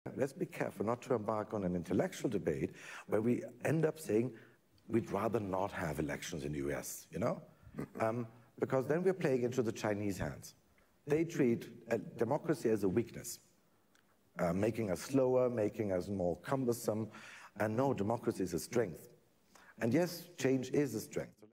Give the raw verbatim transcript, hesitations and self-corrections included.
Let's be careful not to embark on an intellectual debate where we end up saying we'd rather not have elections in the U S, you know? Um, because then we're playing into the Chinese hands. They treat uh, democracy as a weakness, uh, making us slower, making us more cumbersome. And no, democracy is a strength. And yes, change is a strength.